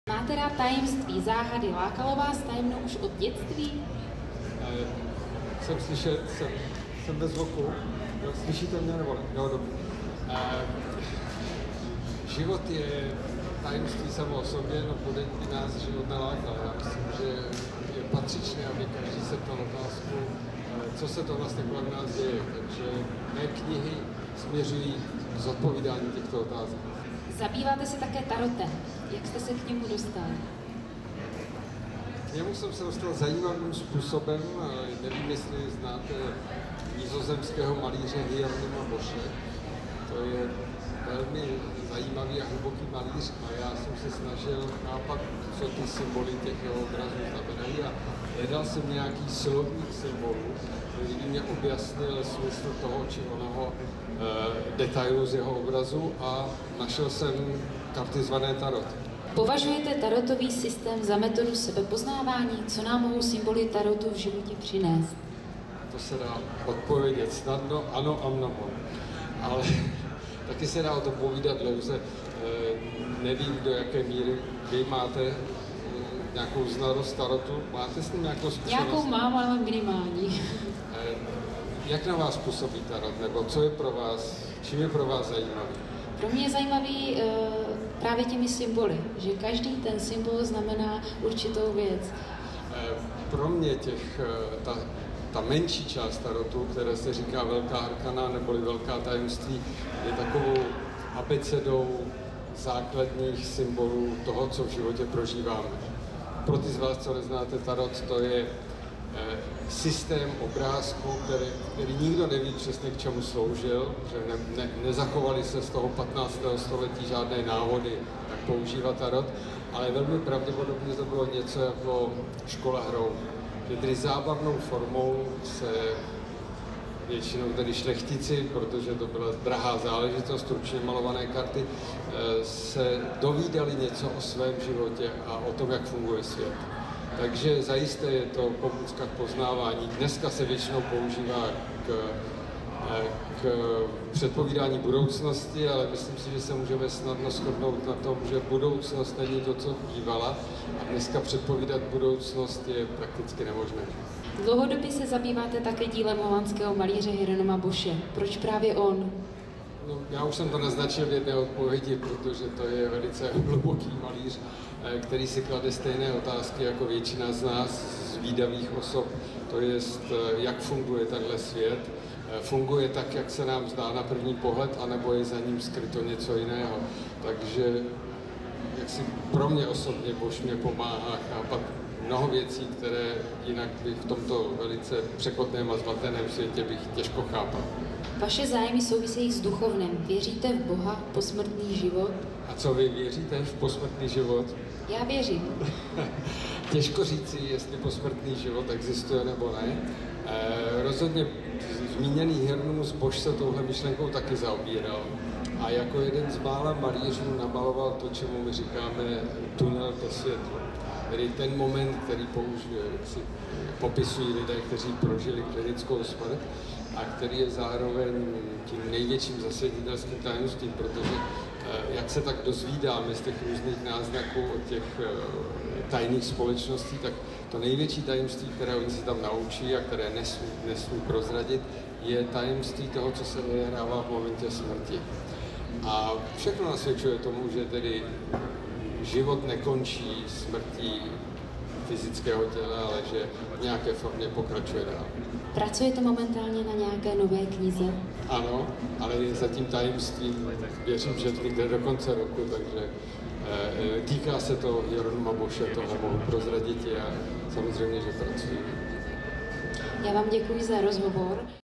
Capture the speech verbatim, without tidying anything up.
Máte rád tajemství, záhady, lákalo vás tajemno už od dětství? E, jsem slyšel, jsem, jsem bez zvuku. Jo, slyšíte mě nebo ne? Jo, dobře. E, život je tajemství samo o sobě, no bude by nás život nalákal. Já myslím, že je patřičné, aby každý se ptal otázku, e, co se to vlastně kolem nás děje. Takže mé knihy směřují k zodpovídání těchto otázek. Zabýváte se také tarotem. Jak jste se k němu dostali? K němu jsem se dostal zajímavým způsobem. Nevím, jestli znáte nizozemského malíře Hieronyma Bosche. To je velmi zajímavý a hluboký malíř a já jsem se snažil chápat, co ty symboly těch jeho obrazů znamenají a hledal jsem nějaký slovník symbolů, který by mě objasnil smysl toho či onoho e, detailu z jeho obrazu a našel jsem karty zvané tarot. Považujete tarotový systém za metodu sebepoznávání? Co nám mohou symboly tarotu v životě přinést? To se dá odpovědět snadno, ano a mnoho. Ale taky se dá o tom povídat dlouze. E, nevím, do jaké míry vy máte e, nějakou znalost tarotu. Máte s ním nějakou zkušenost? Nějakou mám, ale minimální. E, jak na vás působí tarot? Nebo co je pro vás, čím je pro vás zajímavý? Pro mě je zajímavý e, právě těmi symboly, že každý ten symbol znamená určitou věc. E, pro mě těch, ta, ta menší část tarotu, které se říká velká arkana neboli velká tajemství, je takovou abecedou základních symbolů toho, co v životě prožíváme. Pro ty z vás, co neznáte tarot, to je eh, systém obrázků, který, který nikdo neví přesně k čemu sloužil, že ne, ne, nezachovali se z toho patnáctého století žádné návody, jak používat tarot, ale velmi pravděpodobně to bylo něco jako škola hrou. Že tedy zábavnou formou se většinou tedy šlechtici, protože to byla drahá záležitost, stručně malované karty, se dovídali něco o svém životě a o tom, jak funguje svět. Takže zajisté je to pomůcka k poznávání. Dneska se většinou používá k, k předpovídání budoucnosti, ale myslím si, že se můžeme snadno shodnout na tom, že budoucnost není to, co bývala a dneska předpovídat budoucnost je prakticky nemožné. Dlouhodobě se zabýváte také dílem holandského malíře Hieronyma Bosche. Proč právě on? No, já už jsem to naznačil v jedné odpovědi, protože to je velice hluboký malíř, který si klade stejné otázky jako většina z nás, z vídavých osob. To je, jak funguje tenhle svět. Funguje tak, jak se nám zdá na první pohled, anebo je za ním skryto něco jiného. Takže jak si pro mě osobně Bosch mě pomáhá chápat mnoho věcí, které jinak bych v tomto velice překotném a zmateném světě bych těžko chápal. Vaše zájmy souvisejí s duchovnem. Věříte v Boha, posmrtný život? A co vy věříte v posmrtný život? Já věřím. Těžko říci, jestli posmrtný život existuje nebo ne. E, rozhodně zmíněný Hieronymus Bosch se touhle myšlenkou taky zaobíral. A jako jeden z mála malířů namaloval to, čemu my říkáme tunel ke světlu. Tedy ten moment, který použije, si popisují lidé, kteří prožili klinickou smrt a který je zároveň tím největším zasvětitelským tajemstvím, protože jak se tak dozvídáme z těch různých náznaků od těch tajných společností, tak to největší tajemství, které oni se tam naučí a které nesmí, nesmí prozradit, je tajemství toho, co se odehrává v momentě smrti. A všechno nasvědčuje tomu, že tedy život nekončí smrtí fyzického těla, ale že v nějaké formě pokračuje dál. Pracujete momentálně na nějaké nové knize? Ano, ale je zatím tajemstvím, věřím, že to jde do konce roku, takže e, týká se to Hieronyma Bosche, toho mohu prozradit a samozřejmě, že pracuji. Já vám děkuji za rozhovor.